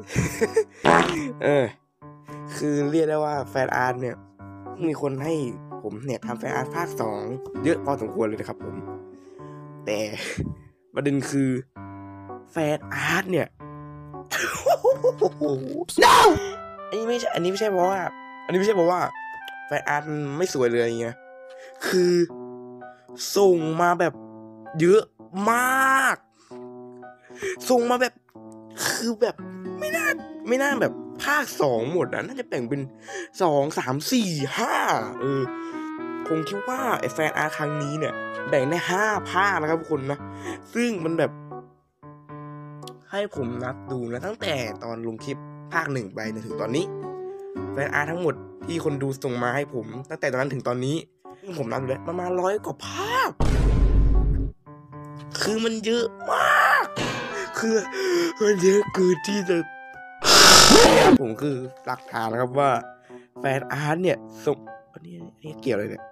คือเรียกได้ว่าแฟนอาร์ตเนี่ยมีคนให้ผมเนี่ยทำแฟนอาร์ตภาค2เยอะพอสมควรเลยนะครับผมแต่ประเด็นคือแฟนอาร์ตเนี่ย no! อันนี้ไม่ใช่เพราะว่าแฟนอาร์ตไม่สวยเลยอย่างเงี้ยคือส่งมาแบบเยอะมากส่งมาแบบคือแบบไม่น่าแบบภาค2หมดน่าจะแบ่งเป็น2 3 4 5ผมคิดว่าไอ้แฟนอาร์ตครั้งนี้เนี่ยแบ่งได้5ภาคนะครับทุกคนนะซึ่งมันแบบให้ผมนับดูนะตั้งแต่ตอนลงคลิปภาค1ไปถึงตอนนี้แฟนอาร์ตทั้งหมดที่คนดูส่งมาให้ผมตั้งแต่ตอนนั้นถึงตอนนี้ซึ่งผมนับดูแล้วประมาณ100 กว่าภาพคือมันเยอะมากคือมันเยอะเกินที่จะผมคือหลักฐานนะครับว่าแฟนอาร์ตเนี่ยส่งอันนี้เกี่ยวเลยเนี่ย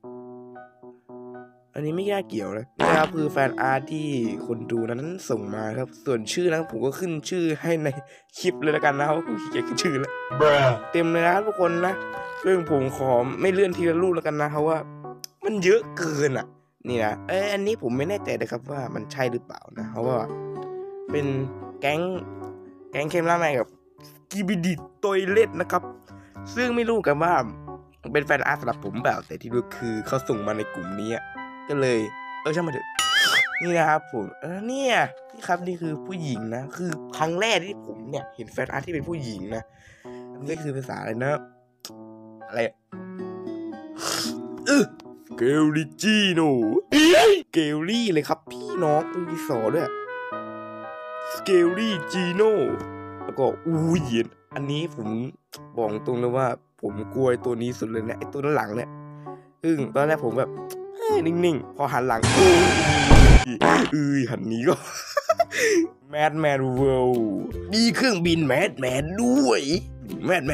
อันนี้ไม่น่าเกี่ยวเลยนะครับคือแฟนอาร์ตที่คนดูนั้นส่งมาครับส่วนชื่อนั้นผมก็ขึ้นชื่อให้ในคลิปเลยแล้วกันนะครับผมขี้เกียจขึ้นชื่อแล้วเต็มเลยนะครับทุกคนนะซึ่งผมขอไม่เลื่อนทีละรูปแล้วกันนะเพราะว่ามันเยอะเกินอ่ะนี่นะอันนี้ผมไม่แน่ใจนะครับว่ามันใช่หรือเปล่านะเพราะว่าเป็นแก๊งเคมล่าแมนกับกีบิดิโตยเล็ดนะครับซึ่งไม่รู้กันว่าเป็นแฟนอาร์ตสำหรับผมแบบแต่ที่รู้คือเขาส่งมาในกลุ่มนี้ก็เลยช่างมาเถอะนี่นะครับผมเนี่ยนี่ครับนี่คือผู้หญิงนะคือครั้งแรกที่ผมเนี่ยเห็นแฟนอาร์ตที่เป็นผู้หญิงนะนี่คือภาษาอะไรนะอะไรเกลลิจีโนเกลลี่เลยครับพี่น้องมีสอด้วยสเกลลี่จีโนแล้วก็เย็นอันนี้ผมบอกตรงเลยว่าผมกลัวตัวนี้สุดเลยเนี่ยไอตัวด้านหลังเนี่ยซึ่งตอนแรกผมแบบนิ่งๆพอหันหลังหันนี้ก็แมดเวิลด์มีเครื่องบินแมดด้วยแมด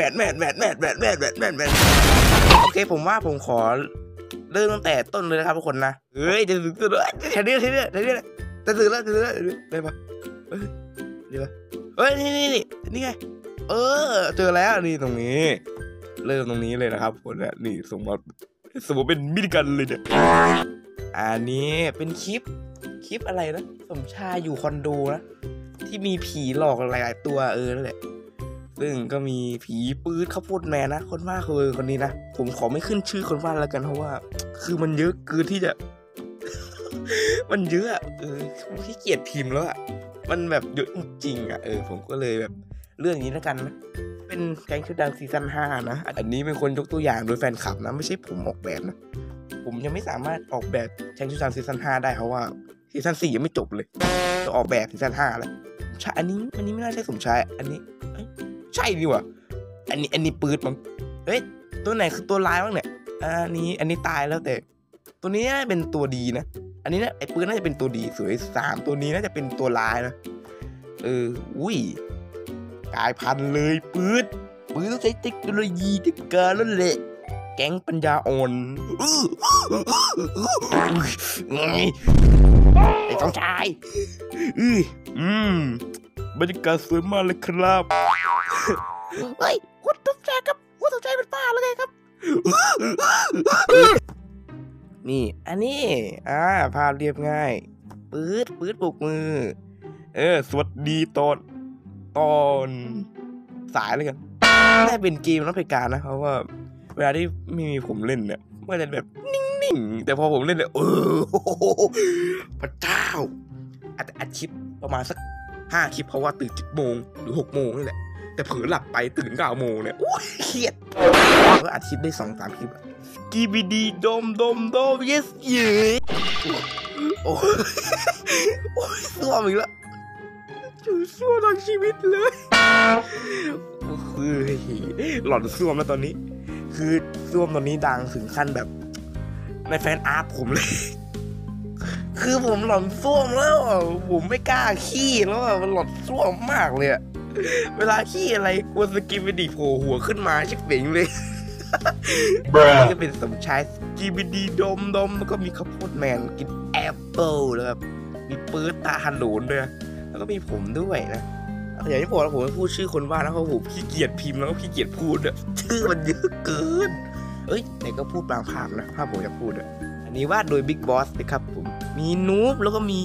โอเคผมว่าผมขอเริ่มตั้งแต่ต้นเลยนะครับทุกคนนะจะถึงตัวแค่นี้จะถึงแล้วได้ปะดีปะนี่ไงเจอแล้วนี่ตรงนี้เริ่มตรงนี้เลยนะครับคนเนี่ยนี่สมมติเป็นมินิกันเลยเนี่ยอันนี้เป็นคลิปอะไรนะสมชายอยู่คอนโดนะที่มีผีหลอกหลายๆตัวนั่นแหละซึ่งก็มีผีปื๊ดข้าวโพดแมนนะคนว่าคือคนนี้นะผมขอไม่ขึ้นชื่อคนว่าแล้วกันเพราะว่าคือมันเยอะเกินที่จะ มันเยอะผมขี้เกียจพิมพ์แล้วมันแบบเยอะจริงๆผมก็เลยแบบเรื่องนี้แล้วกันนะเป็นแก๊งชุดดำซีซั่น5นะอันนี้เป็นคนยกตัวอย่างโดยแฟนคลับนะไม่ใช่ผมออกแบบนะผมยังไม่สามารถออกแบบแก๊งชุดดำซีซั่น5ได้เพราะว่าซีซั่น4ยังไม่จบเลยจะออกแบบซีซั่น5แล้วใช่อันนี้ไม่น่าใช่สมชายอันนี้ใช่ดีว่ะอันนี้ปืดมั้งตัวไหนคือตัวร้ายบ้างเนี่ยอันนี้ตายแล้วแต่ตัวนี้น่าเป็นตัวดีนะอันนี้นะไอ้ปืนน่าจะเป็นตัวดีสวย3ตัวนี้น่าจะเป็นตัวร้ายนะกลายพันธุ์เลยปืนต้องใช้เทคโนโลยีที่การแล้วแหละแก๊งปัญญาอ่อนไอ้สองชายบรรยากาศสวยมากเลยครับคุณสมชายครับคุณสมชายเป็นป้าแล้วไงครับนี่อันนี้ภาพเรียบง่ายปื๊ดปลุกมือสวัสดีตอนสายเลยกันน่าเป็นเกมรับรายการนะเพราะว่าเวลาที่ไม่มีผมเล่นเนี่ยมันจะแบบนิ่งๆแต่พอผมเล่นเนี่ยพระเจ้าอัดคลิปประมาณสัก5 คลิปเพราะว่าตื่น7 โมงหรือ6 โมงนี่แหละแต่เผลอหลับไปตื่น9 โมงเนี่ยเครียดก็อัดคลิปได้ 2-3 คลิปกีบีดีดม yes โอ้ยซ่วมอีกแล้วซ่วมทั้งชีวิตเลยคือหลอนซ่วมแล้วตอนนี้คือซ่วมตอนนี้ดังถึงขั้นแบบในแฟนอาร์ตผมเลยคือผมหลอนซ่วมแล้วผมไม่กล้าขี้แล้วมันหลอนซ่วมมากเลยเวลาขี้อะไรกลัวสกิปไปดิโผล่หัวขึ้นมาชิบเป๋งเลยนี่ก็เป็นสมชายกีบีดีดมแล้วก็มีข้าวโพดแมนกินแอปเปิลแล้วแบบมีปื๊ดตาฮันโหลนด้วยแล้วก็มีผมด้วยนะอย่างที่บอกแล้วผมไม่พูดชื่อคนวาดนะเพราะผมขี้เกียจพิมพ์แล้วก็ขี้เกียจพูดอะชื่อมันเยอะเกินแต่ก็พูดบางภาพนะภาพผมจะพูดอะอันนี้วาดโดย Big Boss นะครับผมมีนูบแล้วก็มี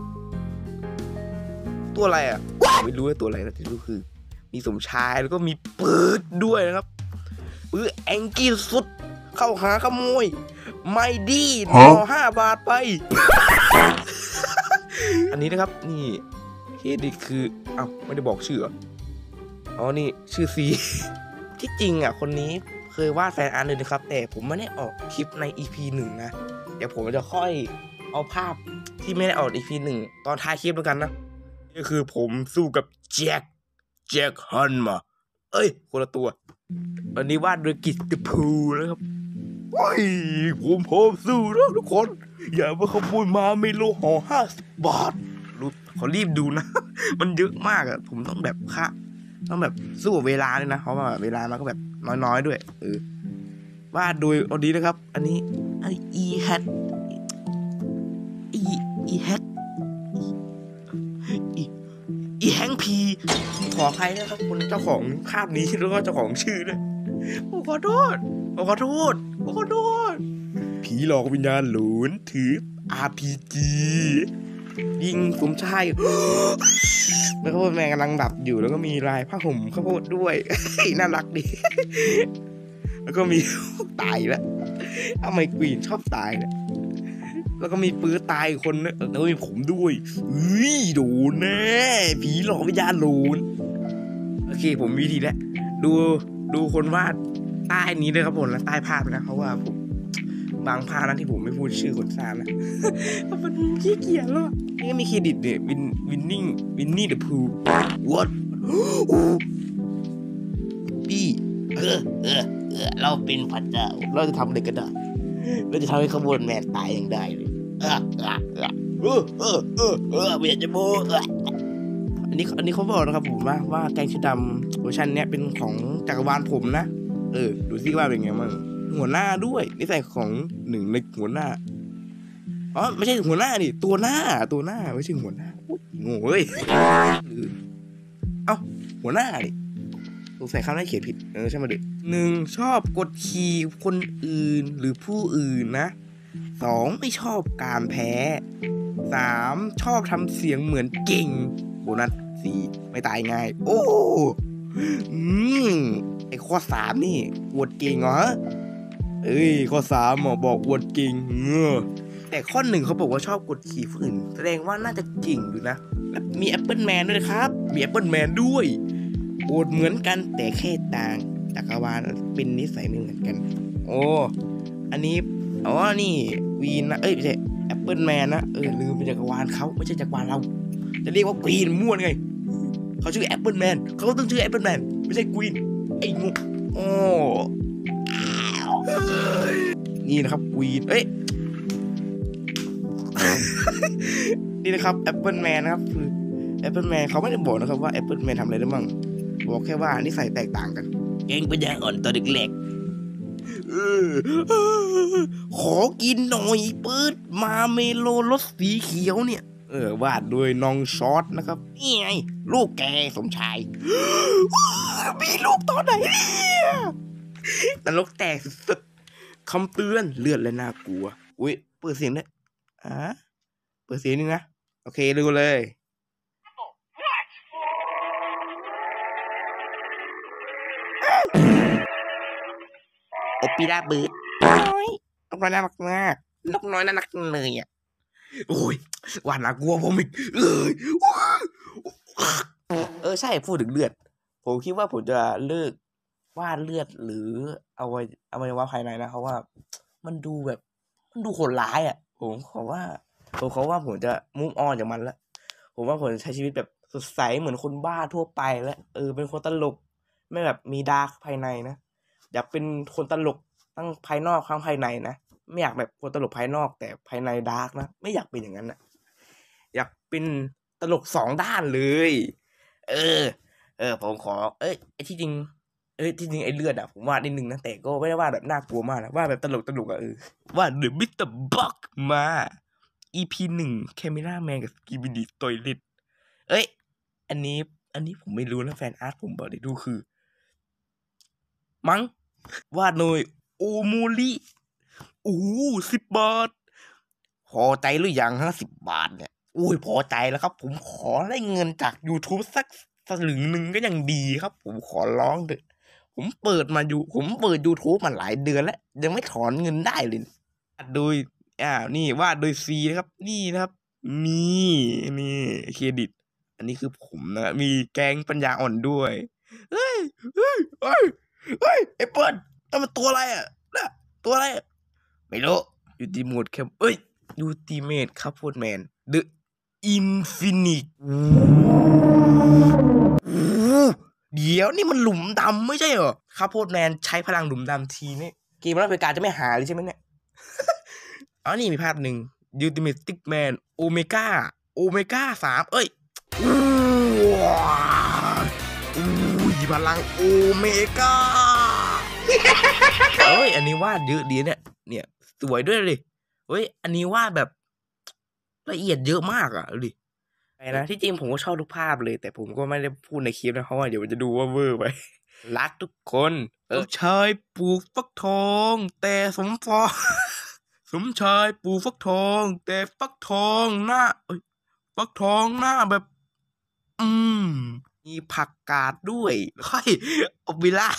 ตัวอะไรอะไม่รู้ว่าตัวอะไรนะที่รู้คือมีสมชายแล้วก็มีปืดด้วยนะครับแองกี้สุดเข้าหาขโมยไม่ดีขอ5 บาทไป อันนี้นะครับนี่เครดิตคือไม่ได้บอกชื่อนี่ชื่อซี ที่จริงคนนี้เคยวาดแฟนอาร์ตเลยนะครับแต่ผมไม่ได้ออกคลิปใน EP 1นะเดี๋ยวผมจะค่อยเอาภาพที่ไม่ได้ออก EP 1ตอนท้ายคลิปแล้วกันนะนี่คือผมสู้กับแจ็คฮันมาคนละตัววันนี้วาดโดยกิตติภูนะครับผมพร้อมสู้แล้วทุกคนอย่ามาขโมยมาเมโลห่อ50 บาทขอรีบดูนะ มันเยอะมากผมต้องแบบต้องแบบสู้เวลาเลยนะเพราะว่าเวลามันก็แบบน้อยด้วยวาดโดยอดีนะครับอันนี้อีแฮงพีขอใครนะครับคนเจ้าของภาพนี้แล้วก็เจ้าของชื่อด้วยขอโทษผีหลอกวิญญาณหลุนถือ RPG ยิงสมชายแล้วก็แมงกำลังดับอยู่แล้วก็มีลายผ้าห่มข้าวโพดด้วยน่ารักดีแล้วก็มีตายแล้วทำไมกรีนชอบตายเนี่ยแล้วก็มีปื้อตายคนนะแล้วมีผมด้วยโดนแน่ผีหลอกวิญญาณหลุนโอเคผมวิธีแล้วดูคนวาดใต้นี้เลยครับผมและใต้ภาพนะเพราะว่าผมบางภาพนั้นที่ผมไม่พูดชื่อคนสร้างนะมันขี้เกียจแล้วนี่ก็มีเครดิตเนี่ยวินนี่เดอะพูwhat พี่เราเป็นพระเจ้าเราจะทำอะไรก็ได้เราจะทำให้ขบวนแมนตายอย่างได้เลยไม่อยากจะโม้อันนี้เขาบอกนะครับผมว่าแกงชุดดำเวอร์ชันเนี้ยเป็นของจักรวาลผมนะดูซิว่าเป็นไงมั่งหัวหน้าด้วยนิสัยของหนึ่งในหัวหน้าไม่ใช่หัวหน้าดิตัวหน้าไม่ใช่หัวหน้าโง่เว้ยหัวหน้าดิสงสัยคำนั้นเขียนผิดใช่ไหมดิ1ชอบกดขี่คนอื่นหรือผู้อื่นนะ2ไม่ชอบการแพ้3ชอบทำเสียงเหมือนเก่งโบนัส4ไม่ตายง่ายไอ้ข้อ3นี่อวดเก่งเหรอข้อ3บอกอวดเก่งแต่ข้อ1เขาบอกว่าชอบกดขี่ผู้อื่นแสดงว่าน่าจะเก่งอยู่นะมีแอปเปิลแมนด้วยนะครับมีแอปเปิลแมนด้วยอวดเหมือนกันแต่แค่ต่างจักรวาลเป็นนิสัยไม่เหมือนกันอันนี้นี่ควีนนะไม่ใช่แอปเปิลแมนนะลืมเป็นจักรวาลเขาไม่ใช่จักรวาลเราจะเรียกว่าควีนมั่วไงเขาชื่อแอปเปิลแมนเขาต้องชื่อแอปเปิลแมนไม่ใช่ควีนไอ้งูนี่นะครับควีนนี่นะครับแอปเปิลแมนนะครับคือแอปเปิลแมนเขาไม่ได้บอกนะครับว่าแอปเปิลแมนทำอะไรได้บ้างบอกแค่ว่านิสัยแตกต่างกันเก่งปัญญาอ่อนตอนเด็กๆขอกินหน่อยปื๊ดมาเมโลรสสีเขียวเนี่ยวาดโดยน้องช็อตนะครับนี่ไงลูกแกสมชายมีลูกตอนไหนเนี่ยนรกแตกสุดๆคำเตือนเลือดและน่ากลัวเปิดเสียงได้เปิดเสียงนึงนะโอเคดูเลยโอปิราเบิร์ดนกน้อยน่ารักมากนกน้อยน่ารักเลยว่าน่ากลัวผมอีกใช่พูดถึงเลือดผมคิดว่าผมจะเลิกวาดเลือดหรือเอาไว้ว่าภายในนะเพราะว่ามันดูโหดร้ายผมขอว่าผมจะมุ่งออนจากมันแล้วผมว่าผมจะใช้ชีวิตแบบสดใสเหมือนคนบ้าทั่วไปแล้วเป็นคนตลกไม่แบบมีดาร์กภายในนะอยากเป็นคนตลกทั้งภายนอกทั้งภายในนะไม่อยากแบบคนตลกภายนอกแต่ภายในดาร์กนะไม่อยากเป็นอย่างนั้นนะอยากเป็นตลก2 ด้านเลยผมขอไอ้ที่จริงไอ้เลือดผมวาดนิดนึงนะแต่ก็ไม่ได้วาดแบบน่ากลัวมากนะวาดแบบตลกวาดเดอะมิสเตอร์บ็อกมา EP 1 Camera Man กับ Skibidi Toilet อันนี้อันนี้ผมไม่รู้นะแฟนอาร์ตผมบอกได้ดูคือมั้งวาดโดยโอโมริ10 บาทพอใจหรือยังฮะ10 บาทเนี่ยอุ้ยพอใจแล้วครับผมขอได้เงินจาก YouTube สักสลึงหนึ่งก็ยังดีครับผมขอร้องเถอะผมเปิด YouTube มาหลายเดือนแล้วยังไม่ถอนเงินได้เลยโดยนี่วาดโดยซีนะครับนี่นะครับนี่เครดิตอันนี้คือผมนะมีแก๊งปัญญาอ่อนด้วยเฮ้ยไอ้เปิ้ลนั่นมันตัวอะไรอ่ะนะตัวอะไรไม่รู้ยูติโมดแคมยูติเมทครับโพดแมนเดอะอินฟินิตเดี๋ยวนี่มันหลุมดำไม่ใช่เหรอครับโพดแมนใช้พลังหลุมดำทีนี่เกมรับรายการจะไม่หาเลยใช่ไหมเนี่ยอ๋อนี่มีภาพหนึ่งยูติเมทติ๊กแมนโอเมก้า3พลังโอเมก้าอันนี้วาดเยอะดีเนี่ยสวยด้วยเลยอันนี้วาดแบบละเอียดเยอะมากอ่ะดินะที่จริงผมก็ชอบทุกภาพเลยแต่ผมก็ไม่ได้พูดในคลิปนะเพราะว่าเดี๋ยวจะดูว่าเวอร์ไปรักทุกคนชายปลูกฟักทองแต่สมชายปลูกฟักทองแต่ฟักทองหน้าฟักทองหน้าแบบมีผักกาดด้วยอบิล่า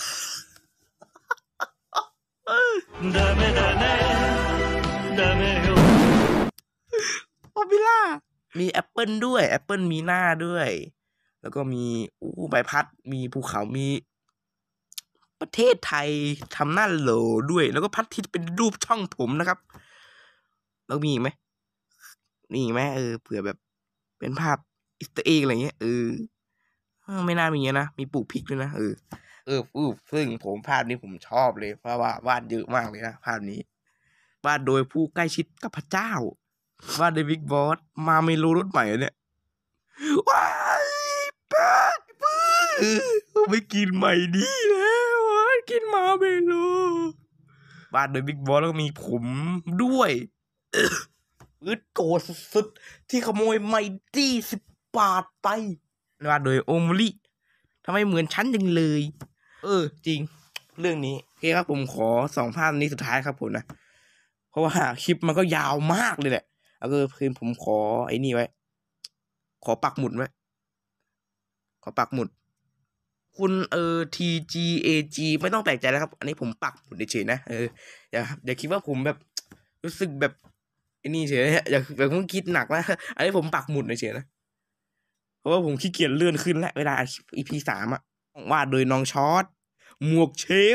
อบิล่ามีแอปเปิลด้วยแอปเปิลมีหน้าด้วยแล้วก็มีใบพัดมีภูเขามีประเทศไทยทำหน้าโหลด้วยแล้วก็พัดที่เป็นรูปช่องผมนะครับแล้วมีอีกไหมนี่ไหมเผื่อแบบเป็นภาพอิสต์เอ็กอะไรเงี้ยไม่น่ามีนะมีปลูกพริกด้วยนะซึ่งผมภาพนี้ผมชอบเลยเพราะว่าวาดเยอะมากเลยนะภาพนี้วาดโดยผู้ใกล้ชิดกับพระเจ้าวาดโดยบิ๊กบอสมาเมโลรถใหม่เนี่ยว้ายป้าไม่กินใหม่ดีแล้วกินมาเมโลวาดโดยบิ๊กบอสแล้วก็มีผมด้วยโกรธสุดๆที่ขโมยไมตี้10 บาทไปวาดโดยโอมริทำไมเหมือนฉันจังเลยจริงเรื่องนี้โอเคครับผมขอ2 ภาพนี้สุดท้ายครับผมนะเพราะว่าคลิปมันก็ยาวมากเลยแหละแล้วก็คืนผมขอไอ้นี่ไว้ขอปักหมุดไว้ขอปักหมุดคุณTGAG ไม่ต้องแปลกใจนะครับอันนี้ผมปักหมุดเฉยๆนะอย่าคิดว่าผมแบบรู้สึกแบบไอ้นี่เฉยอย่าเพิ่งคิดหนักนะอันนี้ผมปักหมุดเฉยๆนะเพราะว่าผมขี้เกียจเลื่อนขึ้นแล้วเวลา EP 3อ่ะวาดโดยน้องช็อตหมวกเชฟ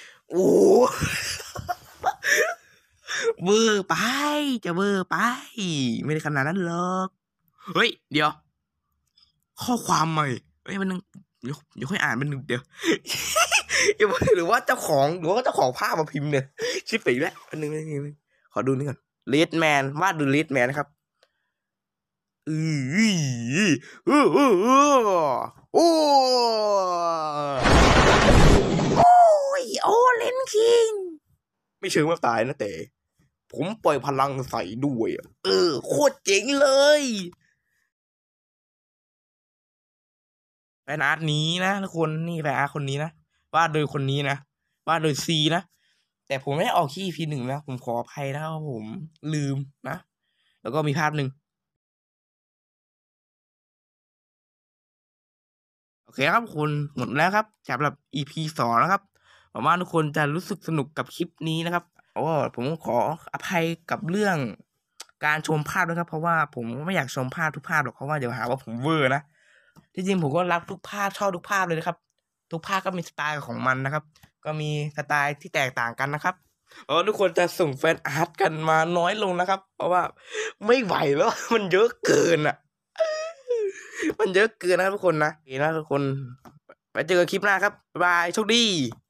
เวอร์ไปจะเวอร์ไปไม่ได้ขนาดนั้นหรอกเดี๋ยวข้อความใหม่มันนึงเดี๋ยวค่อยอ่านมันนึงเดี๋ยวหรือว่าเจ้าของภาพมาพิมพ์เนี่ยชิบไปแล้วอันนึงขอดูนี่ก่อนเลดแมนวาดดูเลดแมนนะครับโอ้เลนคิงไม่เชิงว่าตายนะแต่ผมปล่อยพลังใส่ด้วยโคตรเจ๋งเลยแฟนอาร์ตนี้นะทุกคนนี่แฟนอาร์ตคนนี้นะวาดโดยคนนี้นะวาดโดยซีนะแต่ผมไม่ได้ออกที่ EP 1นะผมขออภัยนะครับผมลืมนะแล้วก็มีภาพหนึ่งโอเคครับคุณหมดแล้วครับสำหรับ EP 2นะครับหวังว่าทุกคนจะรู้สึกสนุกกับคลิปนี้นะครับผมขออภัยกับเรื่องการชมภาพด้วยครับเพราะว่าผมไม่อยากชมภาพทุกภาพหรอกเพราะว่าเดี๋ยวหาว่าผมเวอร์นะที่จริงผมก็รักทุกภาพชอบทุกภาพเลยนะครับทุกภาพก็มีสไตล์ของมันนะครับก็มีสไตล์ที่แตกต่างกันนะครับทุกคนจะส่งแฟนอาร์ตกันมาน้อยลงนะครับเพราะว่าไม่ไหวแล้วมันเยอะเกินอ่ะมันเยอะเกินนะทุกคนนะโอเคนะทุกคนไปเจอกันคลิปหน้าครับบ๊ายบายโชคดี